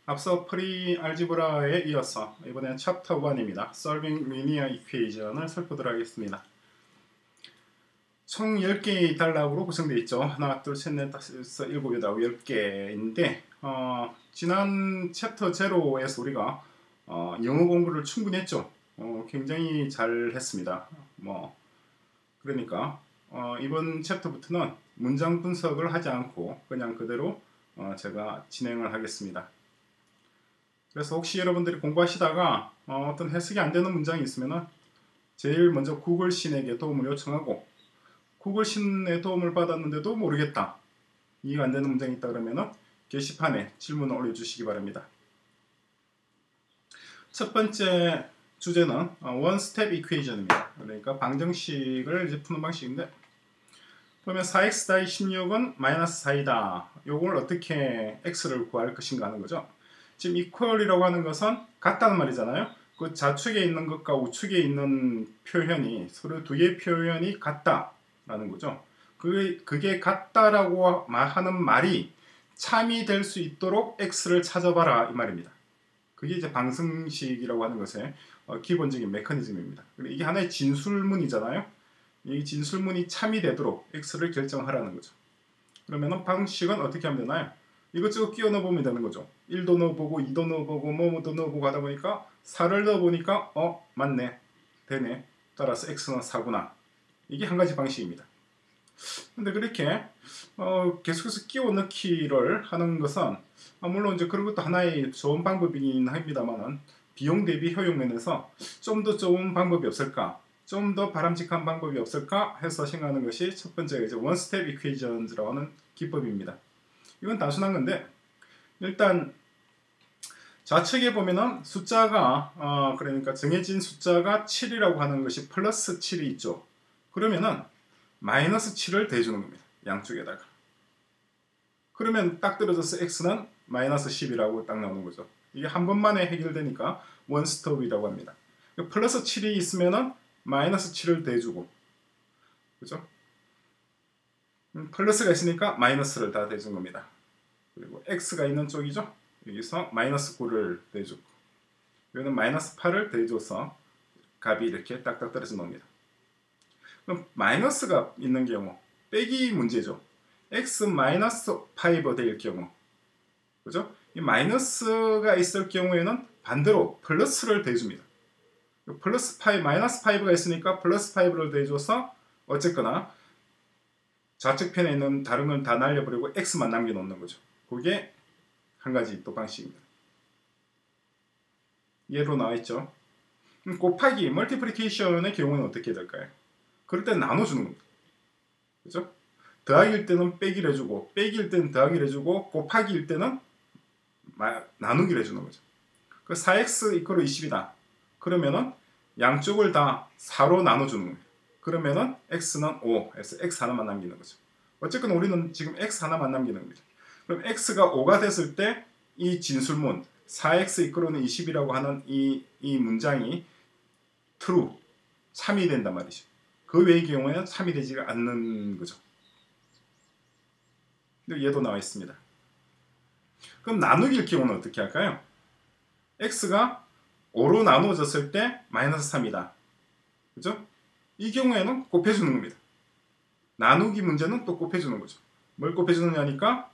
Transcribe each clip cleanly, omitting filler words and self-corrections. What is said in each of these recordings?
앞서 프리 알지브라에 이어서 이번엔 챕터 1입니다. Solving Linear Equation을 살펴보도록 하겠습니다. 총 10개의 단락으로 구성되어 있죠. 하나, 둘, 셋, 넷, 다섯, 여섯, 일곱, 여덟, 10개인데 지난 챕터 0에서 우리가 영어 공부를 충분히 했죠. 굉장히 잘 했습니다. 그러니까 이번 챕터부터는 문장 분석을 하지 않고 그냥 그대로 제가 진행을 하겠습니다. 그래서 혹시 여러분들이 공부하시다가 어떤 해석이 안 되는 문장이 있으면 제일 먼저 구글 신에게 도움을 요청하고 구글 신의 도움을 받았는데도 모르겠다, 이해가 안 되는 문장이 있다 그러면 게시판에 질문을 올려주시기 바랍니다. 첫 번째 주제는 One Step Equation입니다. 그러니까 방정식을 이제 푸는 방식인데, 그러면 4x-16은 마이너스 4이다. 요걸 어떻게 x를 구할 것인가 하는 거죠. 지금 equal이라고 하는 것은 같다는 말이잖아요. 그 좌측에 있는 것과 우측에 있는 표현이 서로 두 개의 표현이 같다라는 거죠. 그게 같다라고 하는 말이 참이 될 수 있도록 x를 찾아봐라 이 말입니다. 그게 이제 방정식이라고 하는 것의 기본적인 메커니즘입니다. 이게 하나의 진술문이잖아요. 이 진술문이 참이 되도록 x를 결정하라는 거죠. 그러면 방식은 어떻게 하면 되나요? 이것저것 끼워 넣어보면 되는 거죠. 1도 넣어보고 2도 넣어보고 뭐도 넣어보고 하다 보니까 4를 넣어보니까 맞네, 되네, 따라서 x는 4구나. 이게 한 가지 방식입니다. 근데 그렇게 계속해서 끼워 넣기를 하는 것은 물론 이제 그런 것도 하나의 좋은 방법이긴 합니다만은 비용 대비 효용 면에서 좀 더 좋은 방법이 없을까, 좀 더 바람직한 방법이 없을까 해서 생각하는 것이 첫 번째가 이제 One Step Equations라고 하는 기법입니다. 이건 단순한 건데, 일단 좌측에 보면은 숫자가 그러니까 정해진 숫자가 7이라고 하는 것이 플러스 7이 있죠. 그러면은 마이너스 7을 대주는 겁니다. 양쪽에다가. 그러면 딱 떨어져서 x는 마이너스 10이라고 딱 나오는 거죠. 이게 한 번만에 해결되니까 원스톱이라고 합니다. 플러스 7이 있으면은 마이너스 7을 대주고, 그죠? 플러스가 있으니까 마이너스를 다 대준 겁니다. 그리고 x가 있는 쪽이죠. 여기서 마이너스 9를 대주고, 여기는 마이너스 8을 대줘서 값이 이렇게 딱딱 떨어져 나옵니다. 그럼 마이너스가 있는 경우 빼기 문제죠. x 마이너스 5 될 경우, 그죠? 이 마이너스가 있을 경우에는 반대로 플러스를 대줍니다. 플러스 5, 마이너스 5가 있으니까 플러스 5를 대줘서 어쨌거나 좌측 편에 있는 다른 건 다 날려버리고 x만 남겨놓는 거죠. 그게 한 가지 또 방식입니다. 예로 나와있죠. 곱하기, 멀티플리케이션의 경우는 어떻게 될까요? 그럴 때 나눠주는 겁니다. 그죠? 더하기일 때는 빼기를 해주고, 빼기일 때는 더하기를 해주고, 곱하기일 때는 나누기를 해주는 거죠. 그 4x 이퀄 20이다. 그러면은 양쪽을 다 4로 나눠주는 거예요. 그러면은 x는 5, 해서 x 하나만 남기는 거죠. 어쨌든 우리는 지금 x 하나만 남기는 겁니다. 그럼 x가 5가 됐을 때 이 진술문 4x 이퀄은 20이라고 하는 이 문장이 true, 참이 된단 말이죠. 그 외의 경우에는 참이 되지가 않는 거죠. 얘도 나와 있습니다. 그럼 나누기일 경우는 어떻게 할까요? x가 5로 나누어졌을 때 마이너스 3이다. 그죠? 이 경우에는 곱해주는 겁니다. 나누기 문제는 또 곱해주는 거죠. 뭘 곱해주느냐니까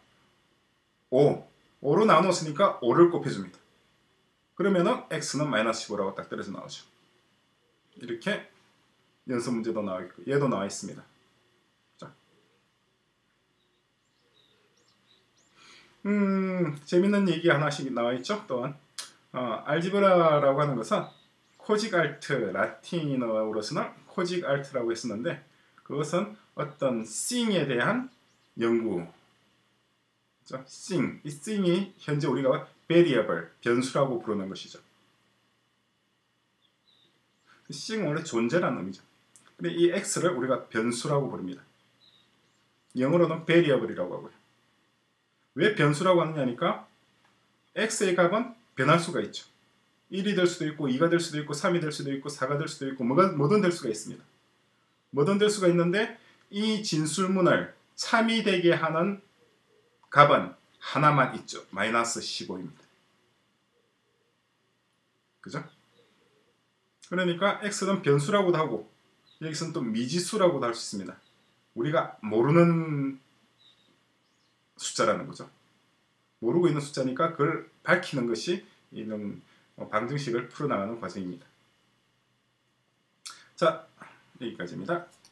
5로 나누었으니까 5를 곱해줍니다. 그러면은 x는 마이너스 15라고 딱 떨어져 나오죠. 이렇게 연습 문제도 나와 있고 얘도 나와 있습니다. 자. 재밌는 얘기 하나씩 나와 있죠. 또한 알지브라라고 하는 것은 코직 알트, 라틴어로서는 코직 알트라고 했었는데, 그것은 어떤 싱에 대한 연구, 싱, 이 싱이 현재 우리가 variable, 변수라고 부르는 것이죠. 싱은 원래 존재라는 의미죠. 근데 이 x를 우리가 변수라고 부릅니다. 영어로는 variable이라고 하고요. 왜 변수라고 하느냐니까 x의 값은 변할 수가 있죠. 1이 될 수도 있고 2가 될 수도 있고 3이 될 수도 있고 4가 될 수도 있고 뭐든 될 수가 있습니다. 뭐든 될 수가 있는데 이 진술문을 참이 되게 하는 값은 하나만 있죠. 마이너스 15입니다. 그죠? 그러니까 x는 변수라고도 하고 여기서는 또 미지수라고도 할 수 있습니다. 우리가 모르는 숫자라는 거죠. 모르고 있는 숫자니까 그걸 밝히는 것이 이런 방정식을 풀어나가는 과정입니다. 자, 여기까지입니다.